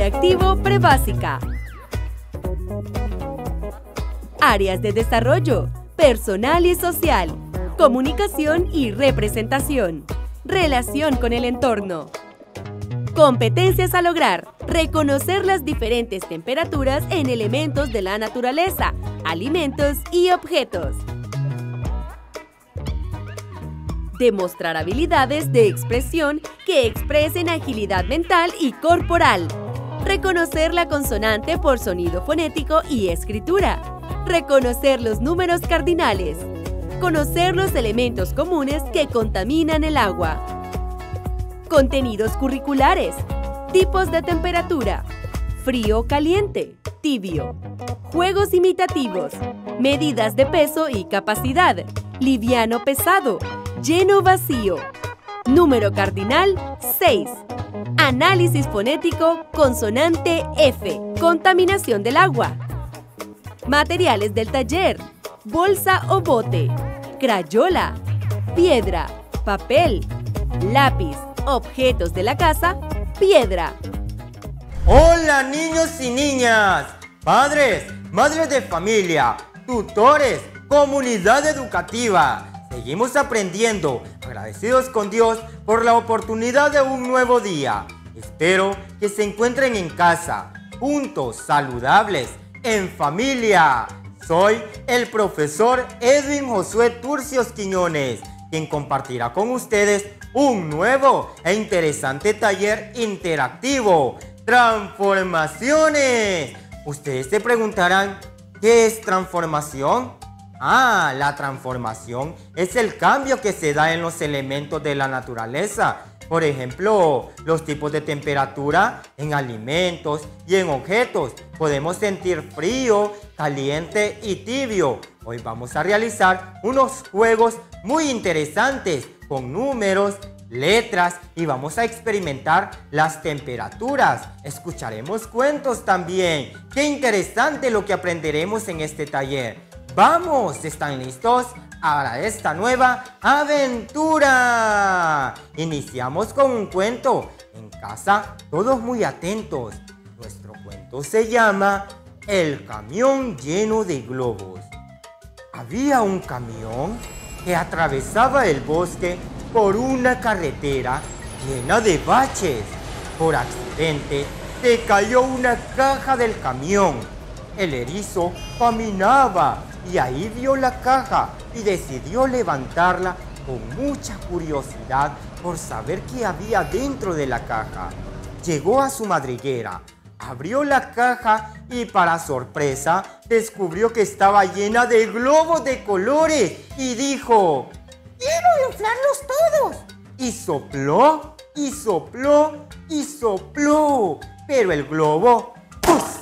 Interactivo Prebásica. Áreas de desarrollo: personal y social, comunicación y representación, relación con el entorno. Competencias a lograr: reconocer las diferentes temperaturas en elementos de la naturaleza, alimentos y objetos. Demostrar habilidades de expresión que expresen agilidad mental y corporal. Reconocer la consonante por sonido fonético y escritura. Reconocer los números cardinales. Conocer los elementos comunes que contaminan el agua. Contenidos curriculares: tipos de temperatura, frío, caliente, tibio. Juegos imitativos, medidas de peso y capacidad, liviano, pesado, lleno, vacío. Número cardinal 6. Análisis fonético, consonante F, contaminación del agua. Materiales del taller: bolsa o bote, crayola, piedra, papel, lápiz, objetos de la casa, piedra. Hola niños y niñas, padres, madres de familia, tutores, comunidad educativa. Seguimos aprendiendo, agradecidos con Dios por la oportunidad de un nuevo día. Espero que se encuentren en casa, juntos, saludables, en familia. Soy el profesor Edwin Josué Turcios Quiñones, quien compartirá con ustedes un nuevo e interesante taller interactivo: transformaciones. Ustedes se preguntarán, ¿qué es transformación? La transformación es el cambio que se da en los elementos de la naturaleza. Por ejemplo, los tipos de temperatura en alimentos y en objetos. Podemos sentir frío, caliente y tibio. Hoy vamos a realizar unos juegos muy interesantes con números, letras, y vamos a experimentar las temperaturas. Escucharemos cuentos también. ¡Qué interesante lo que aprenderemos en este taller! ¡Vamos! ¿Están listos para esta nueva aventura? Iniciamos con un cuento. En casa, todos muy atentos. Nuestro cuento se llama El camión lleno de globos. Había un camión que atravesaba el bosque por una carretera llena de baches. Por accidente, se cayó una caja del camión. El erizo caminaba y ahí vio la caja y decidió levantarla con mucha curiosidad por saber qué había dentro de la caja. Llegó a su madriguera, abrió la caja y, para sorpresa, descubrió que estaba llena de globos de colores y dijo: ¡quiero inflarlos todos! Y sopló, y sopló, y sopló, pero el globo ¡puf!,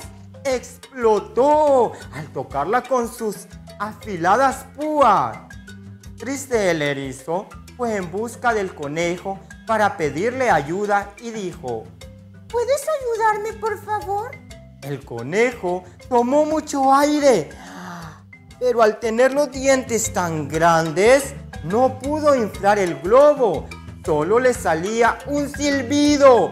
explotó al tocarla con sus afiladas púas. Triste, el erizo fue en busca del conejo para pedirle ayuda y dijo: ¿puedes ayudarme, por favor? El conejo tomó mucho aire, pero al tener los dientes tan grandes, no pudo inflar el globo. Solo le salía un silbido.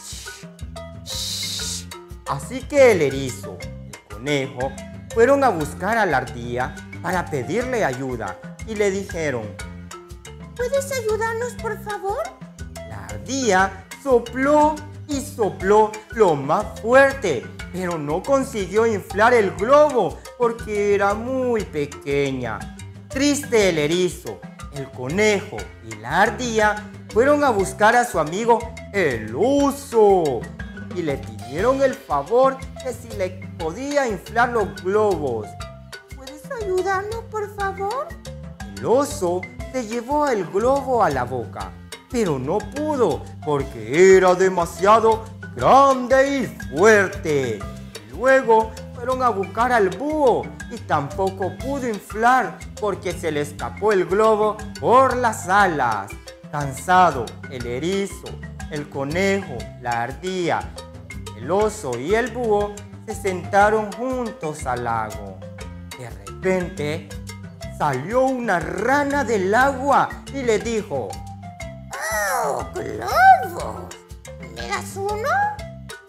Así que el erizo y el conejo fueron a buscar a la ardilla para pedirle ayuda y le dijeron: ¿puedes ayudarnos, por favor? La ardilla sopló y sopló lo más fuerte, pero no consiguió inflar el globo porque era muy pequeña. Triste, el erizo, el conejo y la ardilla fueron a buscar a su amigo el oso y le pidieron el favor de si le podía inflar los globos. ¿Puedes ayudarnos, por favor? El oso se llevó el globo a la boca, pero no pudo porque era demasiado grande y fuerte. Y luego fueron a buscar al búho y tampoco pudo inflar porque se le escapó el globo por las alas. Cansado, el erizo, el conejo, la ardilla, el oso y el búho se sentaron juntos al lago. De repente salió una rana del agua y le dijo: ¡oh, globos! ¿Me das uno?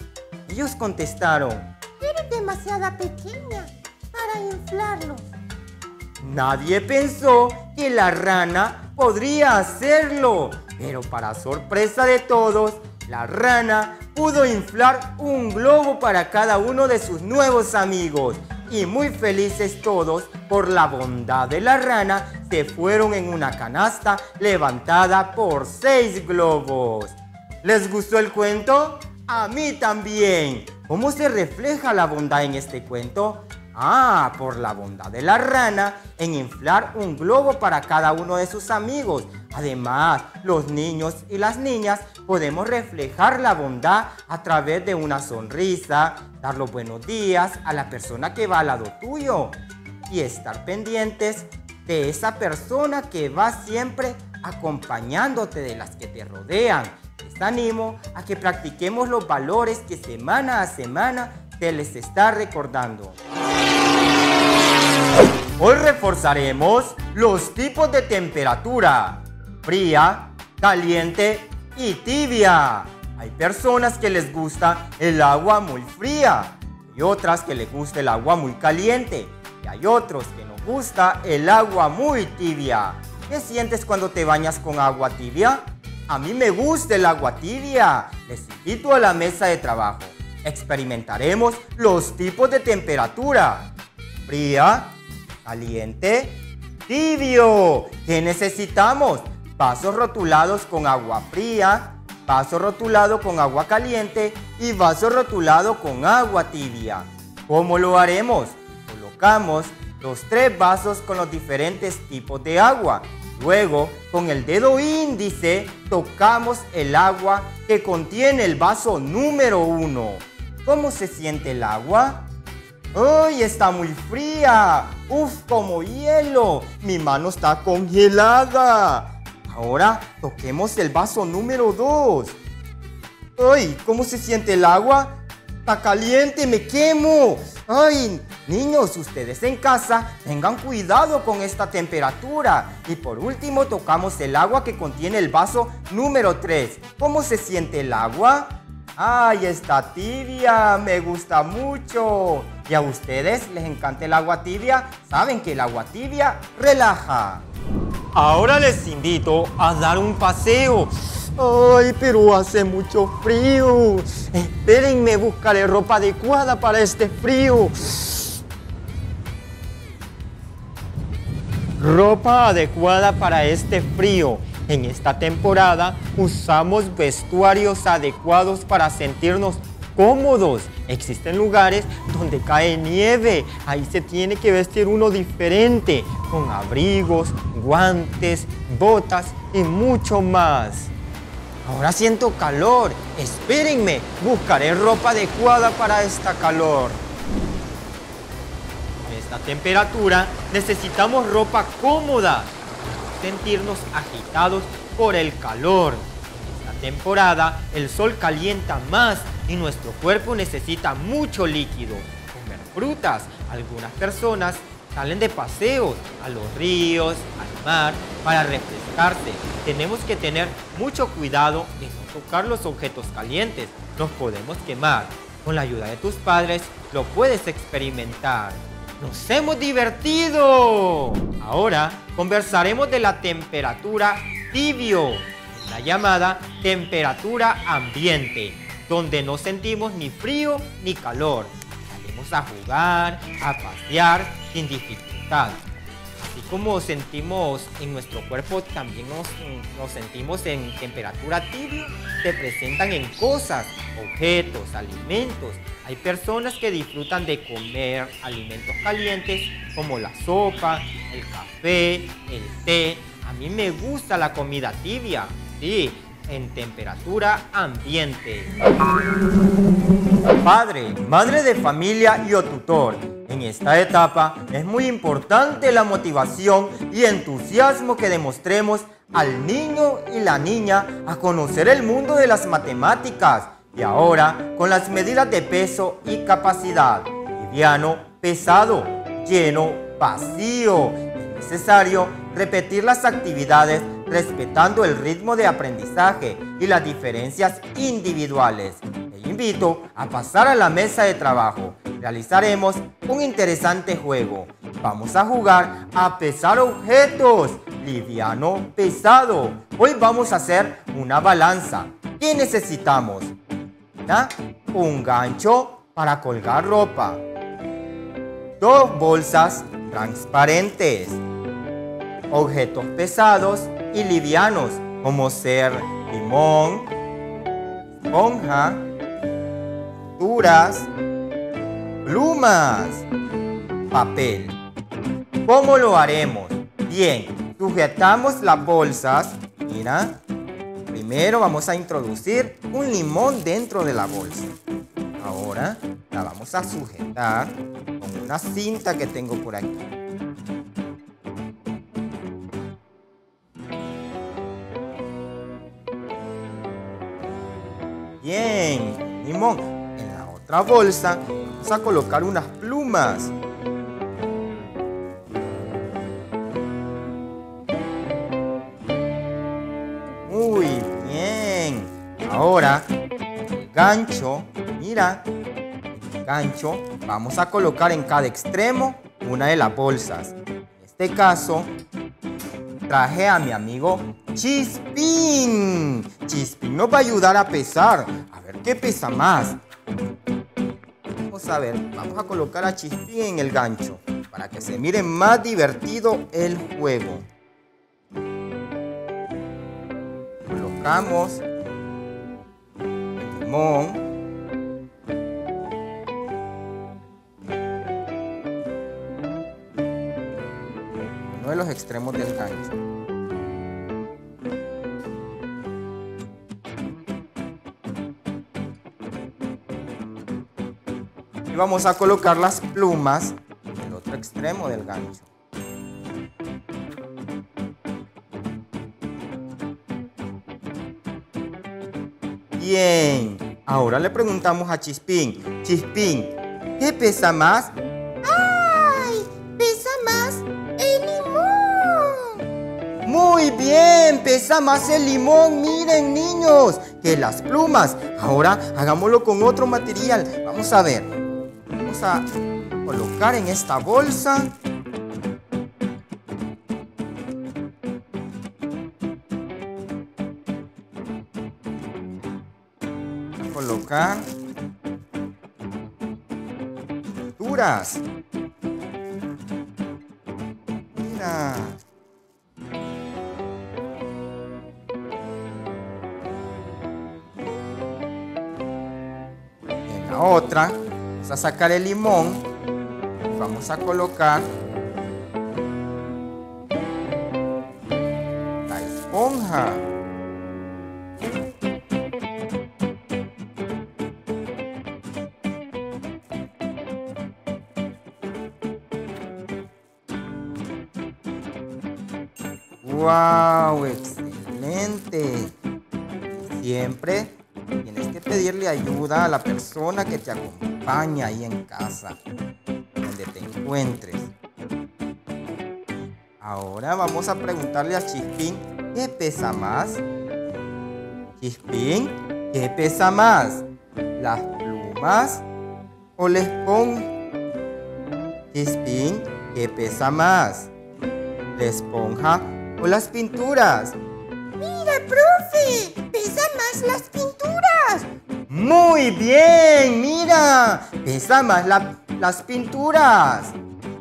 Ellos contestaron: eres demasiado pequeña para inflarlos. Nadie pensó que la rana podría hacerlo, pero para sorpresa de todos, la rana pudo inflar un globo para cada uno de sus nuevos amigos. Y muy felices todos por la bondad de la rana, se fueron en una canasta levantada por 6 globos. ¿Les gustó el cuento? A mí también. ¿Cómo se refleja la bondad en este cuento? Por la bondad de la rana en inflar un globo para cada uno de sus amigos. Además, los niños y las niñas podemos reflejar la bondad a través de una sonrisa, dar los buenos días a la persona que va al lado tuyo y estar pendientes de esa persona que va siempre acompañándote, de las que te rodean. Les animo a que practiquemos los valores que semana a semana se les está recordando. Hoy reforzaremos los tipos de temperatura: fría, caliente y tibia. Hay personas que les gusta el agua muy fría y otras que les gusta el agua muy caliente, y hay otros que nos gusta el agua muy tibia. ¿Qué sientes cuando te bañas con agua tibia? A mí me gusta el agua tibia. Les invito a la mesa de trabajo. Experimentaremos los tipos de temperatura: fría, caliente, tibio. ¿Qué necesitamos? Vasos rotulados con agua fría, vaso rotulado con agua caliente y vaso rotulado con agua tibia. ¿Cómo lo haremos? Colocamos los 3 vasos con los diferentes tipos de agua. Luego, con el dedo índice, tocamos el agua que contiene el vaso número 1. ¿Cómo se siente el agua? ¡Ay, está muy fría! ¡Uf, como hielo! ¡Mi mano está congelada! Ahora toquemos el vaso número 2. ¡Ay, cómo se siente el agua! ¡Está caliente, me quemo! ¡Ay! Niños, ustedes en casa tengan cuidado con esta temperatura. Y por último tocamos el agua que contiene el vaso número 3. ¿Cómo se siente el agua? ¡Ay, está tibia! ¡Me gusta mucho! ¿Y a ustedes les encanta el agua tibia? Saben que el agua tibia relaja. Ahora les invito a dar un paseo. ¡Ay, pero hace mucho frío! Espérenme, buscaré ropa adecuada para este frío. Ropa adecuada para este frío. En esta temporada usamos vestuarios adecuados para sentirnos cómodos. Existen lugares donde cae nieve. Ahí se tiene que vestir uno diferente, con abrigos, guantes, botas y mucho más. Ahora siento calor. Espérenme, buscaré ropa adecuada para esta calor. En esta temperatura necesitamos ropa cómoda, sentirnos agitados por el calor. En esta temporada el sol calienta más y nuestro cuerpo necesita mucho líquido. Comer frutas. Algunas personas salen de paseos a los ríos, al mar, para refrescarse. Tenemos que tener mucho cuidado de no tocar los objetos calientes. Nos podemos quemar. Con la ayuda de tus padres lo puedes experimentar. ¡Nos hemos divertido! Ahora conversaremos de la temperatura tibio, la llamada temperatura ambiente, donde no sentimos ni frío ni calor. Salimos a jugar, a pasear sin dificultad. Así como sentimos en nuestro cuerpo, también nos sentimos en temperatura tibio. Se presentan en cosas, objetos, alimentos. Hay personas que disfrutan de comer alimentos calientes como la sopa, el café, el té. A mí me gusta la comida tibia, sí, en temperatura ambiente. Padre, madre de familia y o tutor. En esta etapa es muy importante la motivación y entusiasmo que demostremos al niño y la niña a conocer el mundo de las matemáticas. Y ahora, con las medidas de peso y capacidad: liviano, pesado, lleno, vacío. Es necesario repetir las actividades respetando el ritmo de aprendizaje y las diferencias individuales. invito a pasar a la mesa de trabajo. Realizaremos un interesante juego. Vamos a jugar a pesar objetos, liviano, pesado. Hoy vamos a hacer una balanza. ¿Qué necesitamos? Un gancho para colgar ropa. 2 bolsas transparentes. Objetos pesados y livianos, como ser limón, esponja, pinturas, plumas, papel. ¿Cómo lo haremos? Bien, sujetamos las bolsas. Mira, primero vamos a introducir un limón dentro de la bolsa. Ahora la vamos a sujetar con una cinta que tengo por aquí. Bien, limón. En la otra bolsa vamos a colocar unas plumas. Muy bien. Ahora, el gancho, mira, el gancho vamos a colocar en cada extremo una de las bolsas. En este caso, traje a mi amigo Chispín. Chispín nos va a ayudar a pesar. A ver qué pesa más. Vamos a ver, vamos a colocar a Chispín en el gancho para que se mire más divertido el juego. Colocamos el limón. Uno de los extremos del gancho. Y vamos a colocar las plumas en el otro extremo del gancho. Bien, ahora le preguntamos a Chispín. Chispín, ¿qué pesa más? ¡Ay! Pesa más el limón. Muy bien, pesa más el limón, miren niños, que las plumas. Ahora hagámoslo con otro material. Vamos a ver. Vamos a colocar en esta bolsa. Colocar pinturas. Mira. En la otra vamos a sacar el limón y vamos a colocar la esponja. ¡Wow! ¡Excelente! Siempre tienes que pedirle ayuda a la persona que te acompaña ahí en casa, donde te encuentres. Ahora vamos a preguntarle a Chispín, ¿qué pesa más? Chispín, ¿qué pesa más? ¿Las plumas o la esponja? Chispín, ¿qué pesa más? ¿La esponja o las pinturas? Mira, profe, pesan más las pinturas. ¡Muy bien! ¡Mira! Pesa más las pinturas.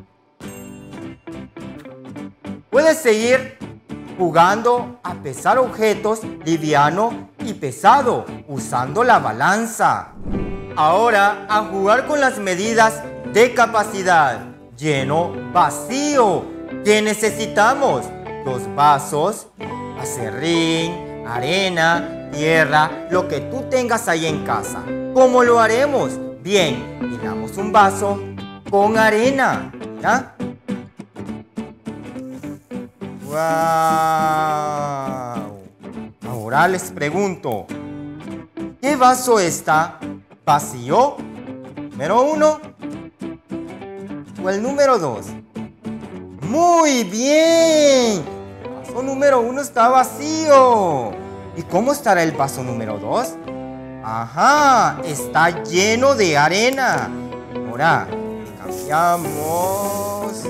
Puedes seguir jugando a pesar objetos liviano y pesado usando la balanza. Ahora a jugar con las medidas de capacidad. Lleno, vacío. ¿Qué necesitamos? 2 vasos, acerrín, arena, tierra, lo que tú tengas ahí en casa. ¿Cómo lo haremos? Bien, llenamos un vaso con arena. ¿Ya? ¡Wow! Ahora les pregunto, ¿qué vaso está vacío? ¿Número 1 o el número 2? ¡Muy bien! El vaso número 1 está vacío. ¿Y cómo estará el vaso número 2? Ajá, está lleno de arena. Ahora, cambiamos.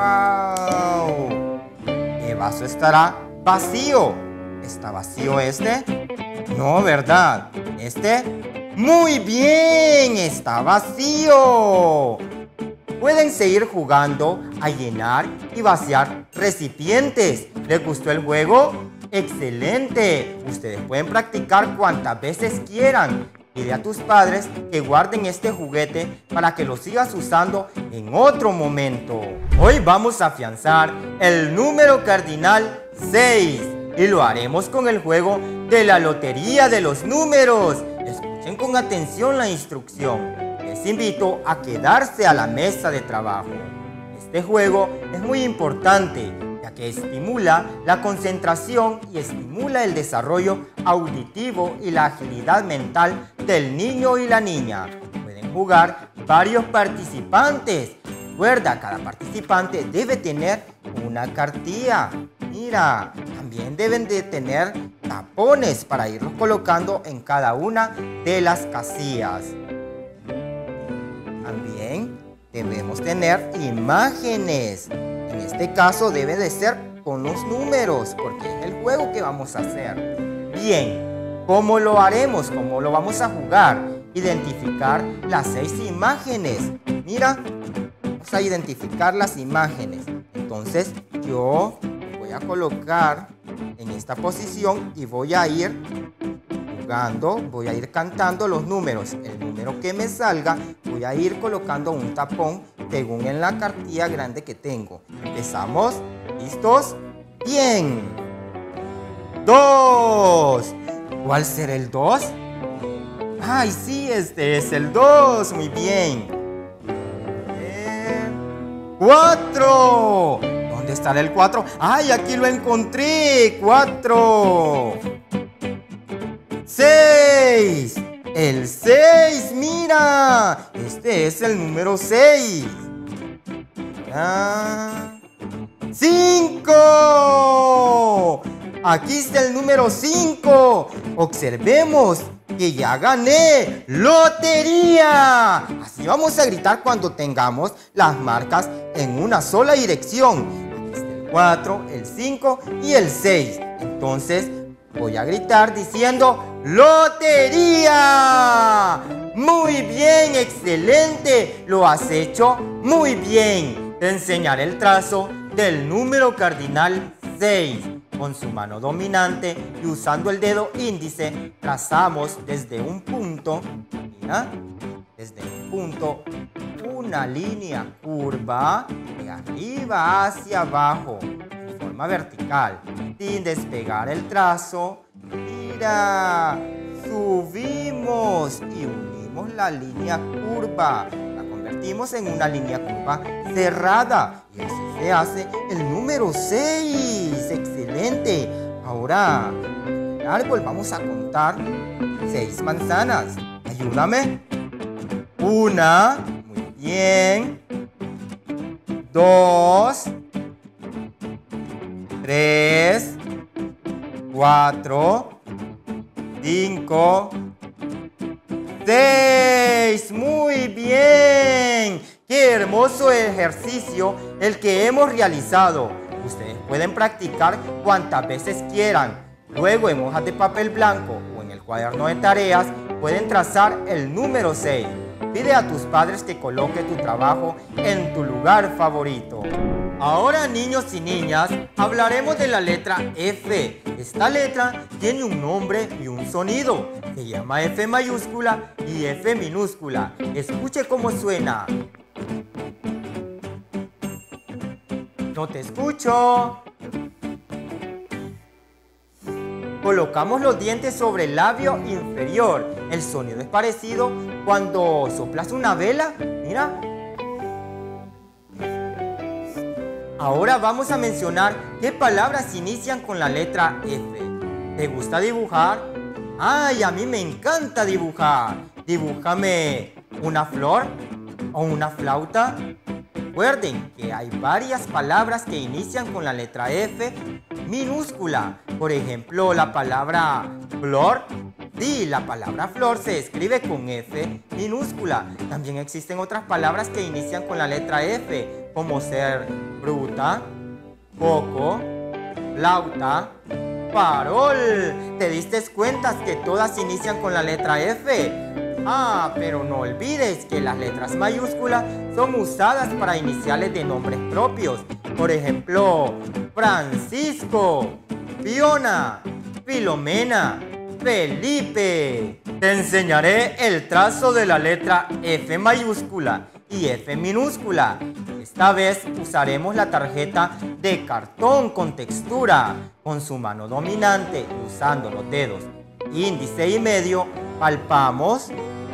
¡Wow! El vaso estará vacío. ¿Está vacío este? No, ¿verdad? ¿Este? ¡Muy bien! ¡Está vacío! Pueden seguir jugando a llenar y vaciar recipientes. ¿Les gustó el juego? ¡Excelente! Ustedes pueden practicar cuantas veces quieran. Pide a tus padres que guarden este juguete para que lo sigas usando en otro momento. Hoy vamos a afianzar el número cardinal 6 y lo haremos con el juego de la lotería de los números. Escuchen con atención la instrucción. Les invito a quedarse a la mesa de trabajo. Este juego es muy importante, ya que estimula la concentración y estimula el desarrollo auditivo y la agilidad mental del niño y la niña. Pueden jugar varios participantes. Recuerda, cada participante debe tener una cartilla. Mira, también deben de tener tapones para irlos colocando en cada una de las casillas. También debemos tener imágenes. En este caso debe de ser con los números, porque es el juego que vamos a hacer. Bien, ¿cómo lo haremos? ¿Cómo lo vamos a jugar? Identificar las 6 imágenes. Mira, vamos a identificar las imágenes. Entonces yo voy a colocar en esta posición y voy a ir jugando, voy a ir cantando los números. El número que me salga voy a ir colocando un tapón según en la cartilla grande que tengo. Empezamos. ¿Listos? Bien. 2. ¿Cuál será el 2? Ay, sí, este es el 2. Muy bien. 4. ¿Dónde estará el 4? ¡Ay, aquí lo encontré! 4. 6. El 6, mira. Este es el número 6. 5. Aquí está el número 5. Observemos que ya gané lotería. Así vamos a gritar cuando tengamos las marcas en una sola dirección. Aquí está el 4, el 5 y el 6. Entonces voy a gritar diciendo ¡lotería! Muy bien, excelente. Lo has hecho muy bien. Te enseñaré el trazo del número cardinal 6. Con su mano dominante y usando el dedo índice, trazamos desde un punto, mira, desde un punto, una línea curva de arriba hacia abajo, en forma vertical, sin despegar el trazo. Mira, subimos y unimos la línea curva. La convertimos en una línea curva cerrada y así se hace el número 6. ¡Excelente! Ahora, en el árbol vamos a contar 6 manzanas. Ayúdame. 1, muy bien. 2, 3, 4, 5, 6. Muy bien. ¡Qué hermoso ejercicio el que hemos realizado! Ustedes pueden practicar cuantas veces quieran. Luego, en hojas de papel blanco o en el cuaderno de tareas, pueden trazar el número 6. Pide a tus padres que coloque tu trabajo en tu lugar favorito. Ahora, niños y niñas, hablaremos de la letra F. Esta letra tiene un nombre y un sonido. Se llama F mayúscula y F minúscula. Escuche cómo suena. No te escucho. Colocamos los dientes sobre el labio inferior. El sonido es parecido cuando soplas una vela. Mira. Ahora vamos a mencionar qué palabras inician con la letra F. ¿Te gusta dibujar? ¡Ay, a mí me encanta dibujar! Dibújame una flor o una flauta. Recuerden que hay varias palabras que inician con la letra F minúscula. Por ejemplo, la palabra flor Sí, la palabra flor se escribe con F minúscula. También existen otras palabras que inician con la letra F, como ser fruta, foco, flauta, farol. ¿Te diste cuenta que todas inician con la letra F? Ah, pero no olvides que las letras mayúsculas son usadas para iniciales de nombres propios. Por ejemplo, Francisco, Fiona, Filomena, Felipe. Te enseñaré el trazo de la letra F mayúscula y F minúscula. Esta vez usaremos la tarjeta de cartón con textura. Con su mano dominante y usando los dedos índice y medio, palpamos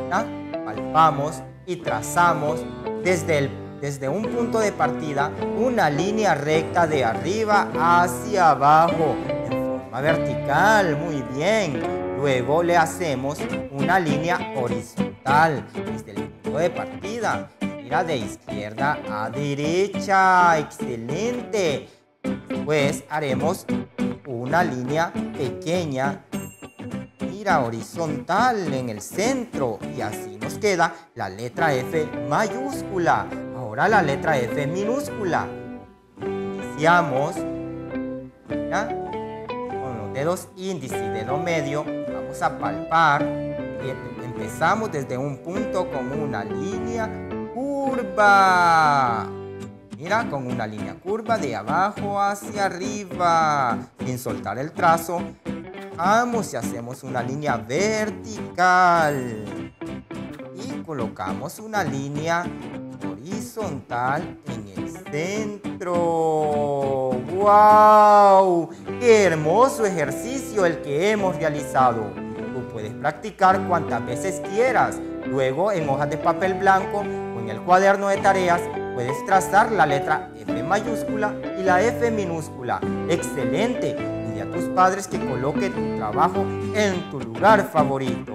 y trazamos desde un punto de partida una línea recta de arriba hacia abajo en forma vertical. Muy bien. Luego le hacemos una línea horizontal desde el punto de partida. Mira, de izquierda a derecha. Excelente. Después haremos una línea pequeña, mira, horizontal en el centro. Y así nos queda la letra F mayúscula. Ahora la letra F minúscula. Iniciamos, mira, con los dedos índice y dedo medio. Vamos a palpar. Empezamos desde un punto con una línea curva. Mira, con una línea curva de abajo hacia arriba. Sin soltar el trazo, vamos y hacemos una línea vertical. Y colocamos una línea horizontal en el centro. ¡Wow! ¡Qué hermoso ejercicio el que hemos realizado! Tú puedes practicar cuantas veces quieras. Luego, en hojas de papel blanco o en el cuaderno de tareas, puedes trazar la letra F mayúscula y la F minúscula. ¡Excelente! Dile a tus padres que coloque tu trabajo en tu lugar favorito.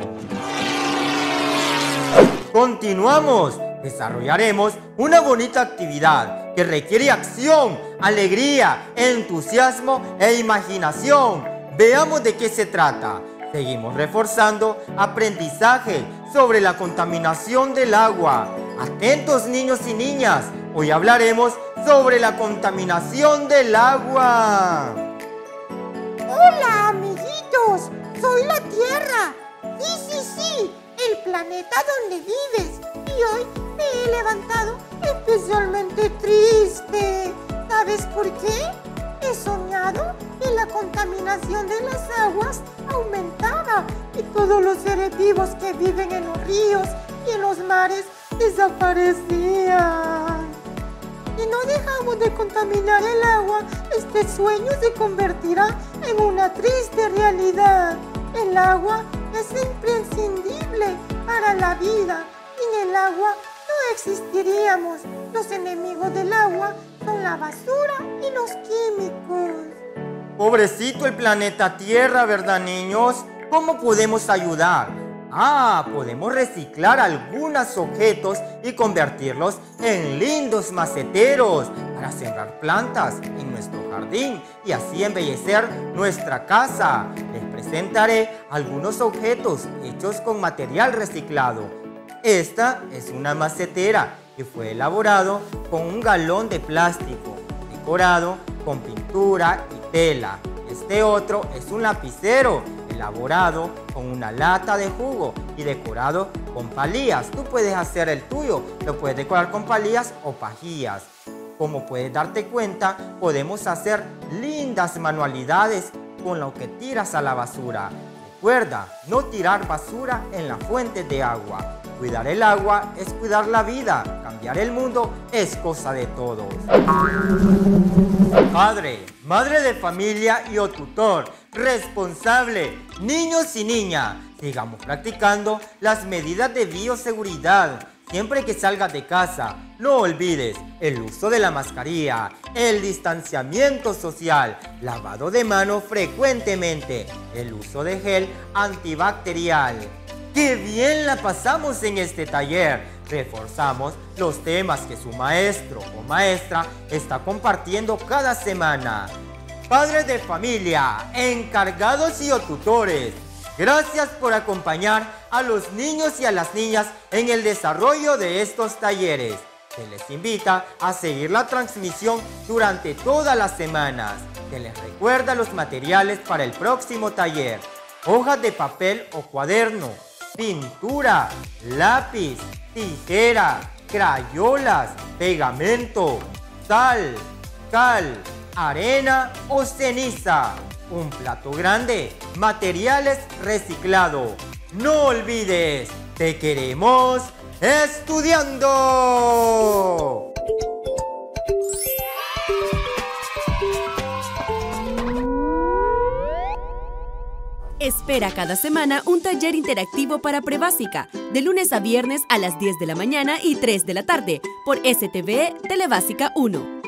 Continuamos. Desarrollaremos una bonita actividad que requiere acción, alegría, entusiasmo e imaginación. Veamos de qué se trata. Seguimos reforzando aprendizaje sobre la contaminación del agua. Atentos, niños y niñas. Hoy hablaremos sobre la contaminación del agua. Hola, amiguitos. Soy la Tierra. Sí, el planeta donde vives. Y hoy me he levantado especialmente triste. ¿Sabes por qué? He soñado que la contaminación de las aguas aumentaba y todos los seres vivos que viven en los ríos y en los mares desaparecían. Si no dejamos de contaminar el agua, este sueño se convertirá en una triste realidad. El agua es imprescindible para la vida. Sin el agua no existiríamos. Los enemigos del agua son la basura y los químicos. Pobrecito el planeta Tierra, ¿verdad, niños? ¿Cómo podemos ayudar? Podemos reciclar algunos objetos y convertirlos en lindos maceteros para sembrar plantas en nuestro jardín y así embellecer nuestra casa. Les presentaré algunos objetos hechos con material reciclado. Esta es una macetera que fue elaborado con un galón de plástico, decorado con pintura y tela. Este otro es un lapicero elaborado con una lata de jugo y decorado con palillas. Tú puedes hacer el tuyo, lo puedes decorar con palillas o pajillas. Como puedes darte cuenta, podemos hacer lindas manualidades con lo que tiras a la basura. Recuerda, no tirar basura en las fuentes de agua. Cuidar el agua es cuidar la vida. Cambiar el mundo es cosa de todos. Padre, madre de familia y o tutor, responsable, niños y niñas, sigamos practicando las medidas de bioseguridad. Siempre que salgas de casa, no olvides el uso de la mascarilla, el distanciamiento social, lavado de manos frecuentemente, el uso de gel antibacterial. ¡Qué bien la pasamos en este taller! Reforzamos los temas que su maestro o maestra está compartiendo cada semana. Padres de familia, encargados y o tutores, Gracias por acompañar a los niños y a las niñas en el desarrollo de estos talleres. Se les invita a seguir la transmisión durante todas las semanas. Se les recuerda los materiales para el próximo taller: hojas de papel o cuaderno, pintura, lápiz, tijera, crayolas, pegamento, sal, cal, arena o ceniza, un plato grande, materiales reciclados. No olvides, te queremos estudiando. Espera cada semana un taller interactivo para Prebásica, de lunes a viernes a las 10 de la mañana y 3 de la tarde, por STV Telebásica 1.